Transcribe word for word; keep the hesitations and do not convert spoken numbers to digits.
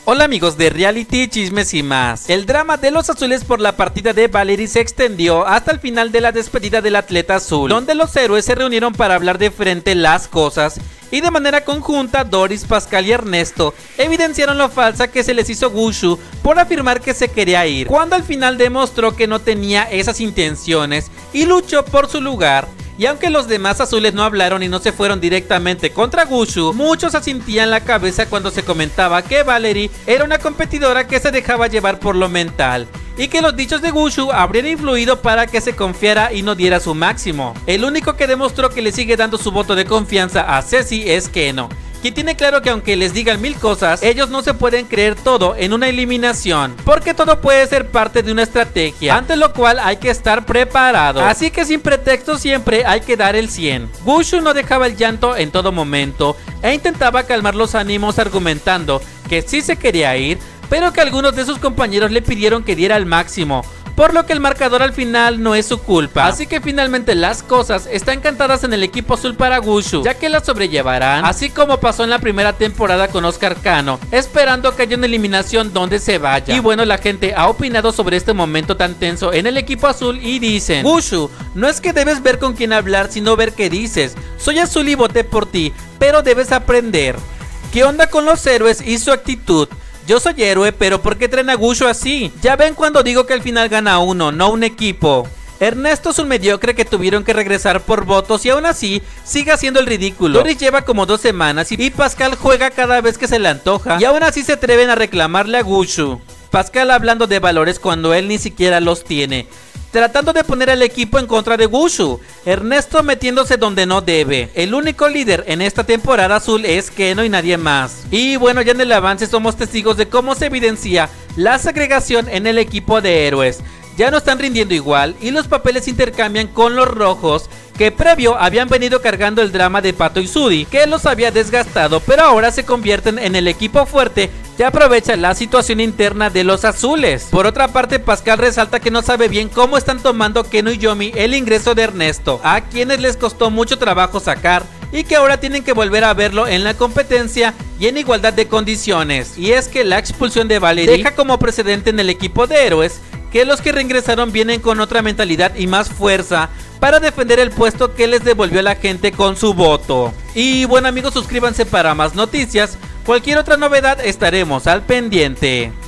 Hola amigos de Reality, Chismes y más. El drama de los azules por la partida de Valerie se extendió hasta el final de la despedida del atleta azul, donde los héroes se reunieron para hablar de frente las cosas y de manera conjunta Doris, Pascal y Ernesto evidenciaron lo falsa que se les hizo Wushu por afirmar que se quería ir, cuando al final demostró que no tenía esas intenciones y luchó por su lugar. Y aunque los demás azules no hablaron y no se fueron directamente contra Wushu, muchos asintían la cabeza cuando se comentaba que Valerie era una competidora que se dejaba llevar por lo mental y que los dichos de Wushu habrían influido para que se confiara y no diera su máximo. El único que demostró que le sigue dando su voto de confianza a Ceci es Keno, quien tiene claro que aunque les digan mil cosas, ellos no se pueden creer todo en una eliminación, porque todo puede ser parte de una estrategia, ante lo cual hay que estar preparado. Así que sin pretexto siempre hay que dar el cien. Wushu no dejaba el llanto en todo momento e intentaba calmar los ánimos argumentando que sí se quería ir, pero que algunos de sus compañeros le pidieron que diera el máximo, por lo que el marcador al final no es su culpa. Así que finalmente las cosas están cantadas en el equipo azul para Wushu, ya que la sobrellevarán, así como pasó en la primera temporada con Oscar Cano, esperando que haya una eliminación donde se vaya. Y bueno, la gente ha opinado sobre este momento tan tenso en el equipo azul y dicen: Wushu, no es que debes ver con quién hablar, sino ver qué dices. Soy azul y voté por ti, pero debes aprender. ¿Qué onda con los héroes y su actitud? Yo soy héroe, pero ¿por qué traen a Wushu así? Ya ven cuando digo que al final gana uno, no un equipo. Ernesto es un mediocre que tuvieron que regresar por votos y aún así sigue haciendo el ridículo. Doris lleva como dos semanas y Pascal juega cada vez que se le antoja y aún así se atreven a reclamarle a Wushu. Pascal hablando de valores cuando él ni siquiera los tiene, tratando de poner al equipo en contra de Wushu. Ernesto metiéndose donde no debe. El único líder en esta temporada azul es Keno y nadie más. Y bueno, ya en el avance somos testigos de cómo se evidencia la segregación en el equipo de héroes. Ya no están rindiendo igual y los papeles intercambian con los rojos, que previo habían venido cargando el drama de Pato y Sudi, que los había desgastado, pero ahora se convierten en el equipo fuerte que aprovecha la situación interna de los azules. Por otra parte, Pascal resalta que no sabe bien cómo están tomando Keno y Yomi el ingreso de Ernesto, a quienes les costó mucho trabajo sacar y que ahora tienen que volver a verlo en la competencia y en igualdad de condiciones. Y es que la expulsión de Valerie deja como precedente en el equipo de héroes que los que reingresaron vienen con otra mentalidad y más fuerza para defender el puesto que les devolvió la gente con su voto. Y bueno amigos, suscríbanse para más noticias. Cualquier otra novedad estaremos al pendiente.